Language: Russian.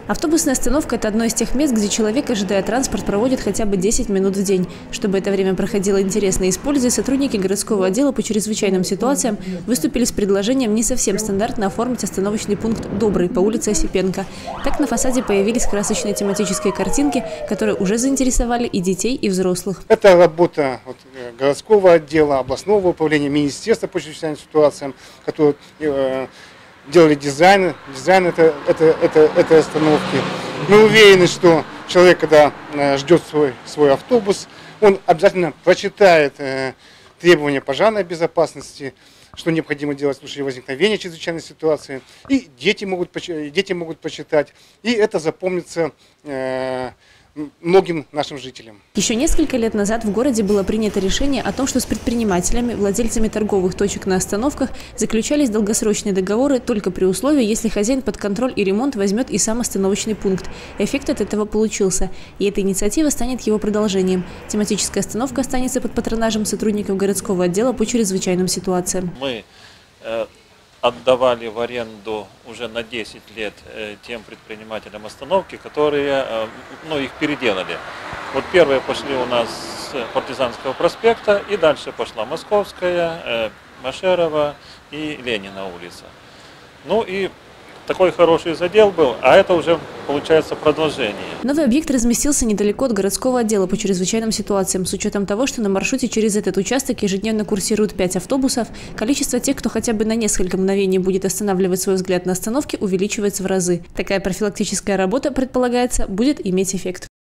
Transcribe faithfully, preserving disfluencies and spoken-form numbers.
Автобусная остановка – это одно из тех мест, где человек, ожидая транспорт, проводит хотя бы десять минут в день. Чтобы это время проходило интересно и с пользой, сотрудники городского отдела по чрезвычайным ситуациям выступили с предложением не совсем стандартно оформить остановочный пункт «Добрый» по улице Осипенко. Так на фасаде появились красочные тематические картинки, которые уже заинтересовали и детей, и взрослых. Это работа вот, городского отдела, областного управления, министерства по чрезвычайным ситуациям, которые э, делали дизайн, дизайн это, это, это, этой остановки. Мы уверены, что человек, когда э, ждет свой, свой автобус, он обязательно прочитает э, требования пожарной безопасности, что необходимо делать в случае возникновения чрезвычайной ситуации. И дети могут, дети могут почитать. И это запомнится э, многим нашим жителям. Еще несколько лет назад в городе было принято решение о том, что с предпринимателями, владельцами торговых точек на остановках заключались долгосрочные договоры только при условии, если хозяин под контроль и ремонт возьмет и сам остановочный пункт. Эффект от этого получился, и эта инициатива станет его продолжением. Тематическая остановка останется под патронажем сотрудников городского отдела по чрезвычайным ситуациям. Мы э, отдавали в аренду уже на десять лет э, тем предпринимателям остановки, которые э, ну, их переделали. Вот первые пошли у нас с Партизанского проспекта, и дальше пошла Московская, э, Машерова и Ленина улица. Ну и такой хороший задел был, а это уже получается продолжение. Новый объект разместился недалеко от городского отдела по чрезвычайным ситуациям. С учетом того, что на маршруте через этот участок ежедневно курсируют пять автобусов, количество тех, кто хотя бы на несколько мгновений будет останавливать свой взгляд на остановке, увеличивается в разы. Такая профилактическая работа, предполагается, будет иметь эффект.